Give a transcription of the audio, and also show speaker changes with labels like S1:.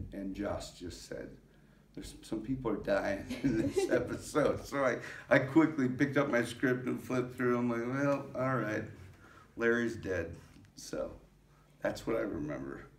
S1: and Josh just said, "There's some people are dying in this episode." So I quickly picked up my script and flipped through. I'm like, well, all right, Larry's dead. So that's what I remember.